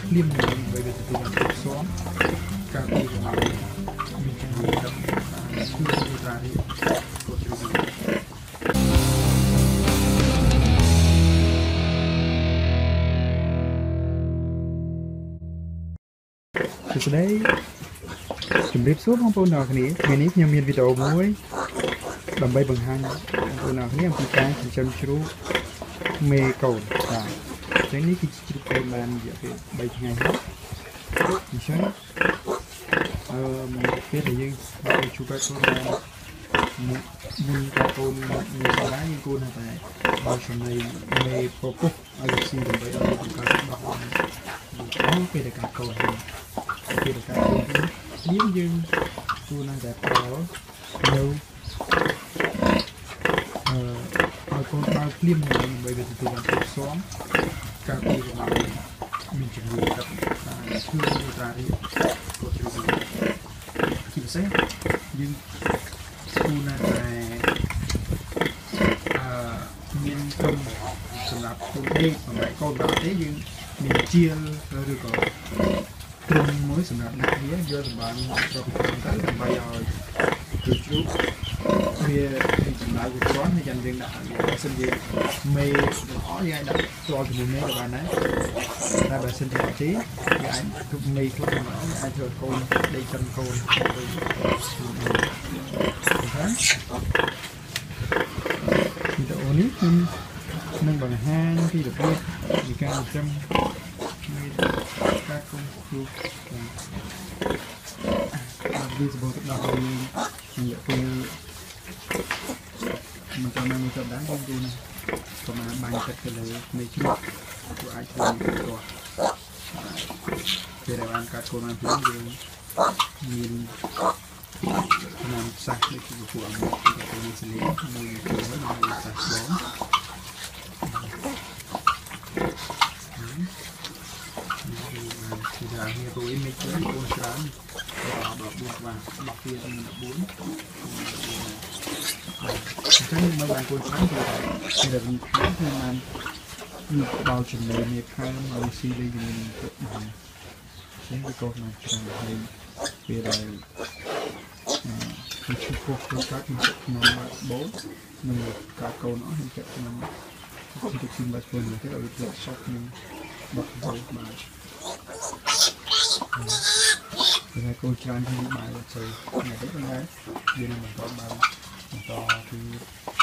ភ្លាមនឹងវាទៅទទួលបានស្គាល់ការពីរបស់មានជំនួយដល់ជួយទៅត្រារីក៏ជួយសួស្តីជំរាបសួរបងប្អូនទាំងអស់គ្នាថ្ងៃនេះខ្ញុំមានវីដេអូមួយដើម្បីបង្ហាញបងប្អូនទាំងអស់គ្នាអំពីការចិញ្ចឹមជ្រូកមេកូនបាទថ្ងៃនេះគឺជាជ្រូកកូនបានរយៈពេល3ថ្ងៃហើយអញ្ចឹងពេលដែលយើងជួបកូនបានមុនកាកូនមានសាលាយើងគួរតែបើចំណីមេពពុះឲ្យស៊ីដើម្បីឲ្យបង្កើតរបស់បានពេលដែលកាកូនពេលដែលកាកូនយើងគួរតែប្រើនៅឲ្យកូនបើភ្លាមដើម្បីទៅទទួលបានស្គាល់ការពីរបស់មានជំនួយដល់ជួយទៅត្រារីក៏ជួយជាពិសេសយើងគួរតែមានក្រុមសម្រាប់កូនដេកសម្រាប់កូនដល់ទេយើងមានជាលឬក៏ទ្រុងមួយសម្រាប់ដាក់វាយកសម្រាប់ចូលពីខាងទៅដើម្បីឲ្យជួយជ្រូកវាចំណាយវាច្រើនហើយយ៉ាងយើងដាក់បើសិនជាមេល្អយើងអាចដាក់ចូលជាមួយមេក៏បានដែរតែបើសិនជាអត់ទេយើងអាចទុកមេខ្លះមកអាចធ្វើកូនដេកចំកូនទៅហ្នឹងវីដេអូនេះខ្ញុំនឹងបង្ហាញពីរបៀបនៃការចិញ្ចឹមការកូនជ្រូកវាសម្បូរទៅដល់យើងរយៈពេលមិនចាំនឹងទៅដល់បងទូណាប្រហែលបាញ់ទឹកទៅលើមេជ្រូកគឺអាចធ្វើទៅពេលដែលបានកាត់កូនបានភ្លាមយើងមានតាមសាសដូចជាពួកអមតទៅនេះស្លៀកមួយទៅហើយសាសបងthì là hiện tối mình chơi bốn sáng và đọc buồn và đọc tiền mình đọc bốn cái mấy bạn cuốn sáng thì là mình khá thì làm bao trình này mình khá bao xí đây mình tự làm cái câu này chẳng hay về đây mình chụp cuộc các nó bố mình cả câu nó hình chạy nó không được xin bài quân cái ở được sốc nhưng bật dấu mà cái cô trang thì bài là chơi ngày đấy con gái bên mình có bài to thì